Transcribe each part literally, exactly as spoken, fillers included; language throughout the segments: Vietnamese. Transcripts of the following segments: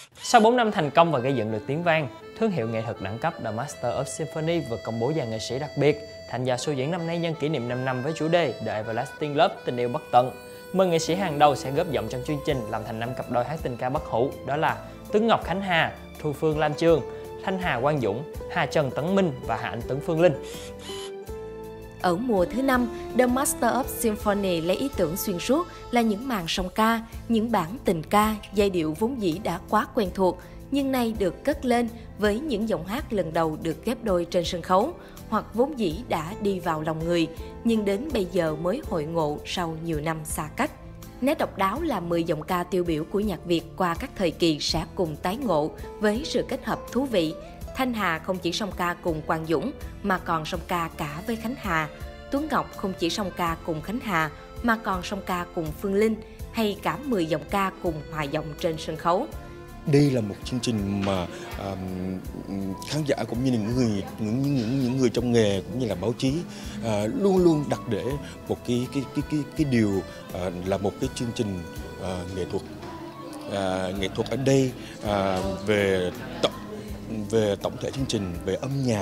Sau bốn năm thành công và gây dựng được tiếng vang, thương hiệu nghệ thuật đẳng cấp The Master of Symphony vừa công bố dàn nghệ sĩ đặc biệt tham gia show diễn năm nay nhân kỷ niệm năm năm với chủ đề The Everlasting Love, tình yêu bất tận. mười nghệ sĩ hàng đầu sẽ góp giọng trong chương trình làm thành năm cặp đôi hát tình ca bất hủ, đó là Tuấn Ngọc Khánh Hà, Thu Phương Lam Chương, Thanh Hà Quang Dũng, Hà Trần Tấn Minh và Hà Anh Tuấn Phương Linh. Ở mùa thứ năm, The Master of Symphony lấy ý tưởng xuyên suốt là những màn song ca, những bản tình ca, giai điệu vốn dĩ đã quá quen thuộc, nhưng nay được cất lên với những giọng hát lần đầu được ghép đôi trên sân khấu, hoặc vốn dĩ đã đi vào lòng người, nhưng đến bây giờ mới hội ngộ sau nhiều năm xa cách. Nét độc đáo là mười giọng ca tiêu biểu của nhạc Việt qua các thời kỳ sẽ cùng tái ngộ với sự kết hợp thú vị. Thanh Hà không chỉ song ca cùng Quang Dũng mà còn song ca cả với Khánh Hà. Tuấn Ngọc không chỉ song ca cùng Khánh Hà mà còn song ca cùng Phương Linh, hay cả mười giọng ca cùng hòa giọng trên sân khấu. Đây là một chương trình mà um, khán giả cũng như những người những những những người trong nghề cũng như là báo chí uh, luôn luôn đặt để một cái cái cái cái cái điều uh, là một cái chương trình uh, nghệ thuật. Uh, nghệ thuật ở đây uh, về tổng về tổng thể chương trình, về âm nhạc,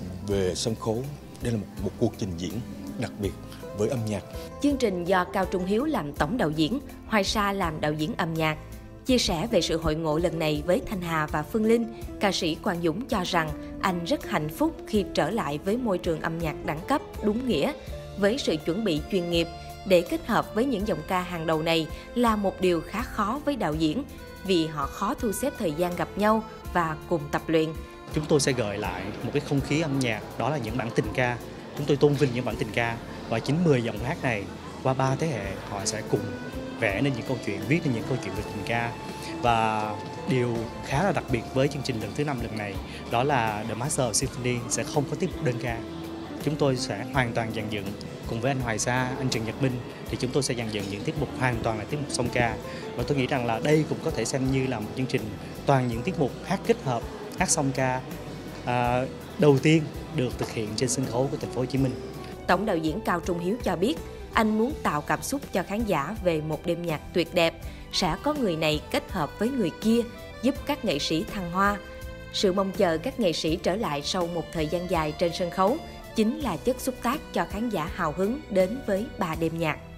về sân khấu. Đây là một, một cuộc trình diễn đặc biệt với âm nhạc. Chương trình do Cao Trung Hiếu làm tổng đạo diễn, Hoài Sa làm đạo diễn âm nhạc. Chia sẻ về sự hội ngộ lần này với Thanh Hà và Phương Linh, ca sĩ Quang Dũng cho rằng anh rất hạnh phúc khi trở lại với môi trường âm nhạc đẳng cấp đúng nghĩa. Với sự chuẩn bị chuyên nghiệp, để kết hợp với những giọng ca hàng đầu này là một điều khá khó với đạo diễn, vì họ khó thu xếp thời gian gặp nhau và cùng tập luyện. Chúng tôi sẽ gợi lại một cái không khí âm nhạc, đó là những bản tình ca. Chúng tôi tôn vinh những bản tình ca, và chính mười giọng hát này qua ba thế hệ họ sẽ cùng vẽ nên những câu chuyện, viết nên những câu chuyện về tình ca. Và điều khá là đặc biệt với chương trình lần thứ năm lần này, đó là The Master of Symphony sẽ không có tiết mục đơn ca. Chúng tôi sẽ hoàn toàn dàn dựng cùng với anh Hoài Sa, anh Trần Nhật Minh, thì chúng tôi sẽ dàn dựng những tiết mục hoàn toàn là tiết mục song ca. Và tôi nghĩ rằng là đây cũng có thể xem như là một chương trình toàn những tiết mục hát kết hợp, hát song ca à, đầu tiên được thực hiện trên sân khấu của thành phố Hồ Chí Minh. Tổng đạo diễn Cao Trung Hiếu cho biết, anh muốn tạo cảm xúc cho khán giả về một đêm nhạc tuyệt đẹp, sẽ có người này kết hợp với người kia, giúp các nghệ sĩ thăng hoa. Sự mong chờ các nghệ sĩ trở lại sau một thời gian dài trên sân khấu chính là chất xúc tác cho khán giả hào hứng đến với ba đêm nhạc.